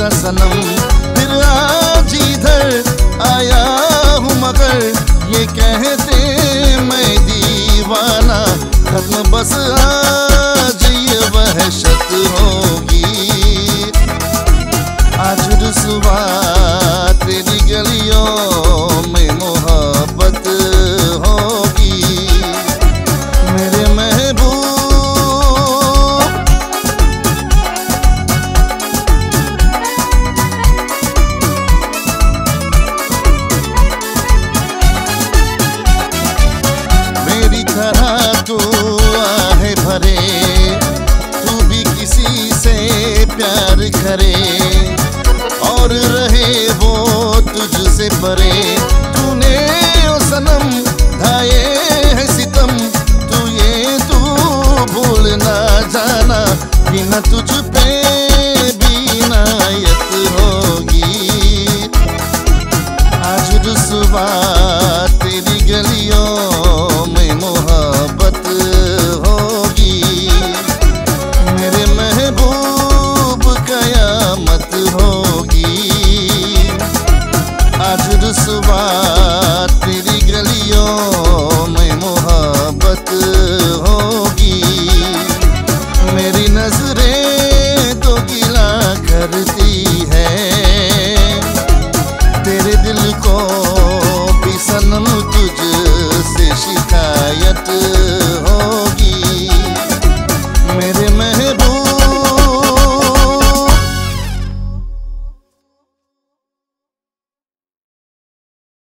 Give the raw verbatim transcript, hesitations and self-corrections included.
मेरा सनम। फिर आज इधर आया हूँ मगर ये कहते मैं दीवाना। खत्म बस आज ये वहशत होगी, आज रुसवा तेरी गलियों में मोहब्बत होगी। मेरे महबूब मेरी तरह तू आहे भरे, तू भी किसी से प्यार करे और रहे वो तुझसे परे। तूने ओ सनम ढाए है सितम, तू ये तू भूल ना जाना कि न तुझ